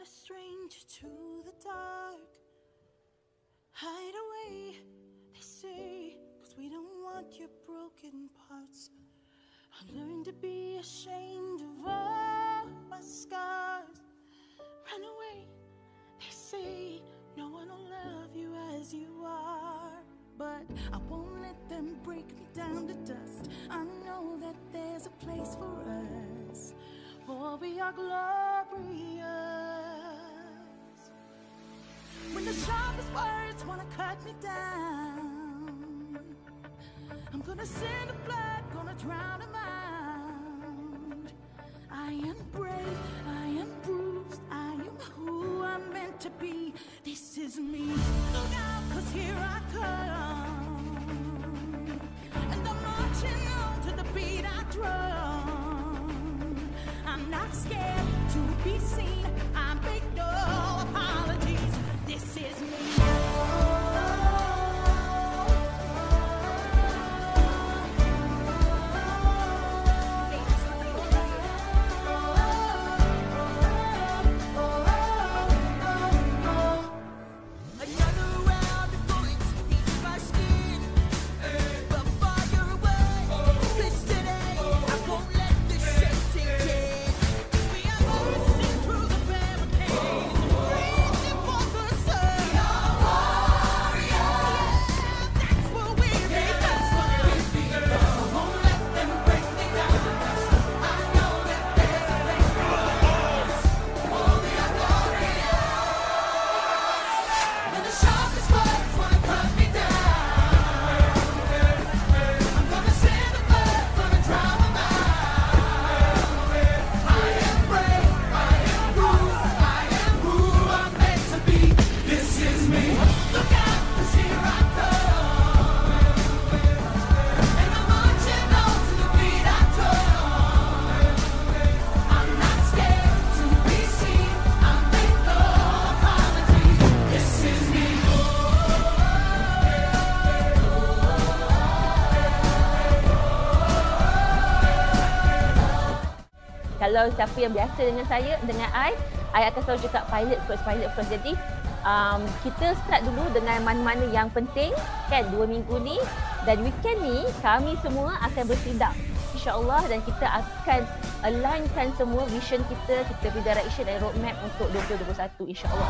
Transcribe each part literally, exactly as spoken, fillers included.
a stranger to the dark. Hide away, they say, cause we don't want your broken parts. I learned to be ashamed of all my scars. Run away, they say, no one will love you as you are. But I won't let them break me down to dust. I know that there's a place for us, for we are glorious. When the sharpest words wanna cut me down, I'm gonna send the blood, gonna drown them out. I am brave, I am bruised, I am who I'm meant to be. This is me. Look out, cause here I come, and I'm marching on to the beat I drum. I'm not scared to be seen, I make no apologies. This is me. Kalau siapa yang biasa dengan saya, dengan I, I akan selalu cakap pilot first, pilot first. Jadi um, kita start dulu dengan mana-mana yang penting, kan, dua minggu ni. Dan weekend ni kami semua akan bertindak, insyaAllah, dan kita akan alignkan semua vision kita, kita punya direction dan roadmap untuk dua ribu dua puluh satu, insyaAllah.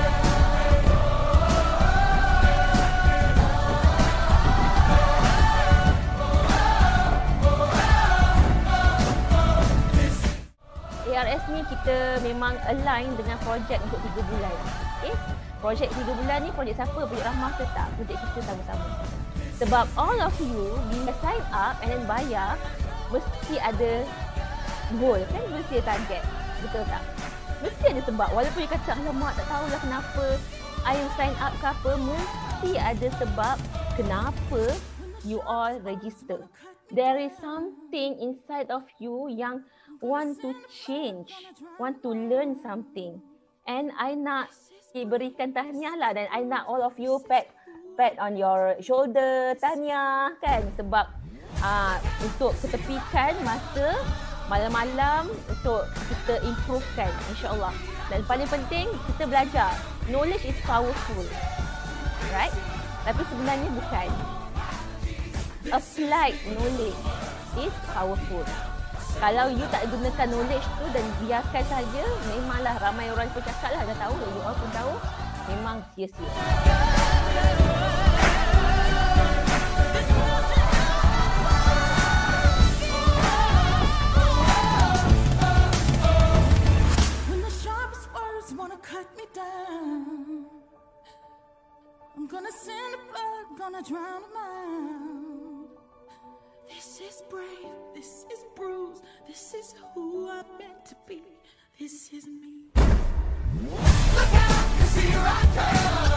A R S ni kita memang align dengan projek untuk tiga bulan. Okay? Projek tiga bulan ni projek siapa? Projek Rahmah ke tak? Projek kita sama-sama. Sebab all of you bila sign up and then bayar, mesti ada goal, kan? Mesti ada target. Betul tak? Mesti ada sebab. Walaupun you kata, alamak tak tahulah kenapa I sign up ke apa, mesti ada sebab kenapa you all register. There is something inside of you yang want to change, want to learn something. And I nak berikan tahniah lah, dan I nak all of you pat pat on your shoulder, tahniah, kan, sebab uh, untuk ketepikan masa malam-malam untuk kita improvekan, insyaAllah. Dan paling penting kita belajar, knowledge is powerful, right? Tapi sebenarnya bukan. Applied knowledge is powerful. Kalau you tak gunakan knowledge tu dan biarkan saja, memanglah ramai orang pun cakap lah, dah tahu, you all pun tahu, memang sia-sia. When the sharpest words wanna cut me down, I'm gonna send the blood, gonna drown them out. This is brave, this is bruised, this is who I'm meant to be. This is me. Look out, 'cause here I come.